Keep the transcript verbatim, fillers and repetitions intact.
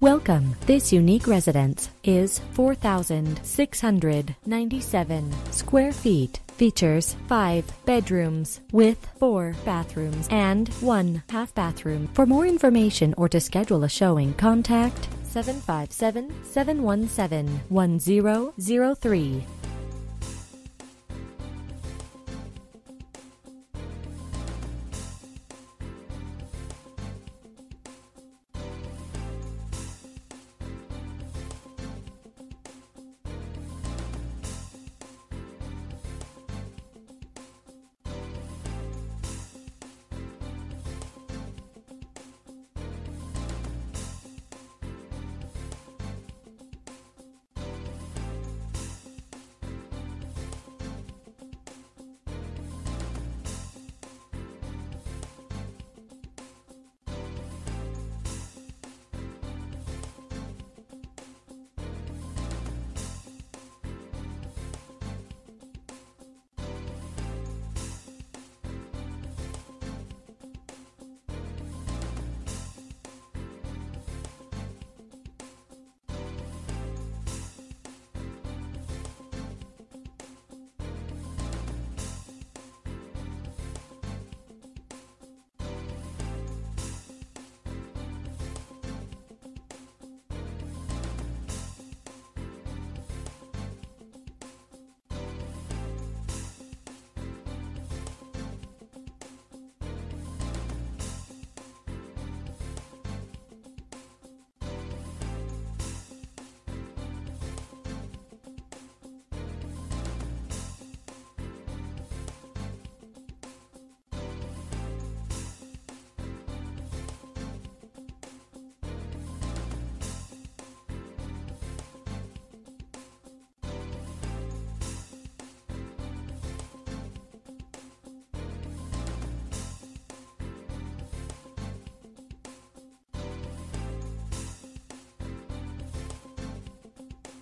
Welcome. This unique residence is four thousand six hundred ninety-seven square feet. Features five bedrooms with four bathrooms and one half bathroom. For more information or to schedule a showing, contact seven five seven, seven one seven, one zero zero three.